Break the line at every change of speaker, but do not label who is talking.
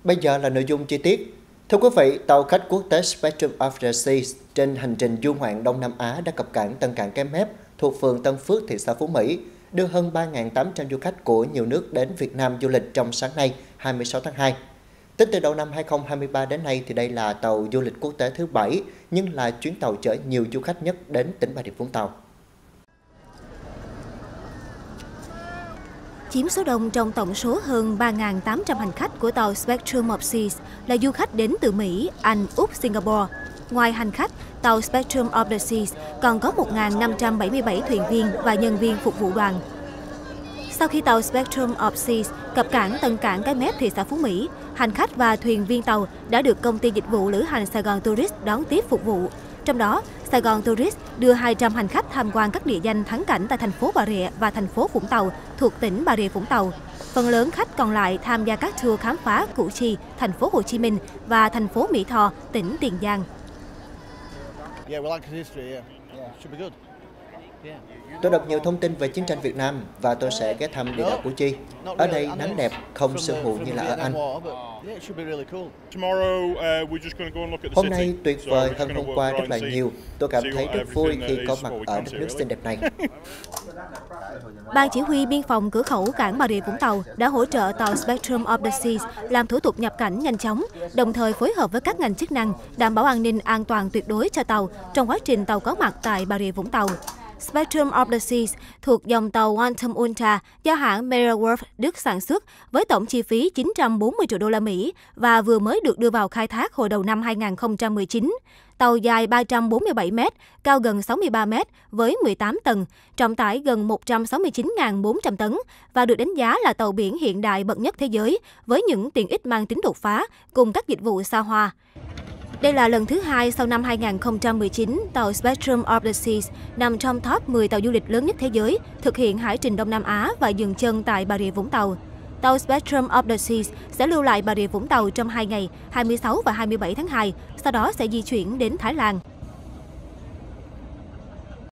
Bây giờ là nội dung chi tiết. Thưa quý vị, tàu khách quốc tế Spectrum of the Seas trên hành trình du ngoạn Đông Nam Á đã cập cảng Tân Cảng Cái Mép thuộc phường Tân Phước, thị xã Phú Mỹ, đưa hơn 3.800 du khách của nhiều nước đến Việt Nam du lịch trong sáng nay, 26 tháng 2. Tính từ đầu năm 2023 đến nay thì đây là tàu du lịch quốc tế thứ 7, nhưng là chuyến tàu chở nhiều du khách nhất đến tỉnh Bà Rịa Vũng Tàu.
Chiếm số đông trong tổng số hơn 3.800 hành khách của tàu Spectrum of Seas là du khách đến từ Mỹ, Anh, Úc, Singapore. Ngoài hành khách, tàu Spectrum of the Seas còn có 1.577 thuyền viên và nhân viên phục vụ đoàn. Sau khi tàu Spectrum of Seas cập cảng Tân Cảng Cái Mép, thị xã Phú Mỹ, hành khách và thuyền viên tàu đã được công ty dịch vụ lữ hành Sài Gòn Tourist đón tiếp phục vụ. Trong đó, Sài Gòn Tourist đưa 200 hành khách tham quan các địa danh thắng cảnh tại thành phố Bà Rịa và thành phố Vũng Tàu thuộc tỉnh Bà Rịa Vũng Tàu. Phần lớn khách còn lại tham gia các tour khám phá Củ Chi, thành phố Hồ Chí Minh và thành phố Mỹ Tho, tỉnh Tiền Giang.
Tôi đọc nhiều thông tin về chiến tranh Việt Nam và tôi sẽ ghé thăm địa đạo Củ Chi. Ở đây nắng đẹp, không sương mù như là ở Anh. Hôm nay tuyệt vời hơn hôm qua rất là nhiều. Tôi cảm thấy rất vui khi có mặt ở đất nước xinh đẹp này.
Ban chỉ huy biên phòng cửa khẩu cảng Bà Rịa Vũng Tàu đã hỗ trợ tàu Spectrum of the Seas làm thủ tục nhập cảnh nhanh chóng, đồng thời phối hợp với các ngành chức năng đảm bảo an ninh an toàn tuyệt đối cho tàu trong quá trình tàu có mặt tại Bà Rịa Vũng Tàu. Spectrum of the Seas thuộc dòng tàu Quantum Ultra do hãng Meriwether Đức sản xuất với tổng chi phí 940 triệu đô la Mỹ và vừa mới được đưa vào khai thác hồi đầu năm 2019. Tàu dài 347 m, cao gần 63 m với 18 tầng, trọng tải gần 169.400 tấn và được đánh giá là tàu biển hiện đại bậc nhất thế giới với những tiện ích mang tính đột phá cùng các dịch vụ xa hoa. Đây là lần thứ hai sau năm 2019, tàu Spectrum of the Seas nằm trong top 10 tàu du lịch lớn nhất thế giới, thực hiện hải trình Đông Nam Á và dừng chân tại Bà Rịa Vũng Tàu. Tàu Spectrum of the Seas sẽ lưu lại Bà Rịa Vũng Tàu trong 2 ngày, 26 và 27 tháng 2, sau đó sẽ di chuyển đến Thái Lan.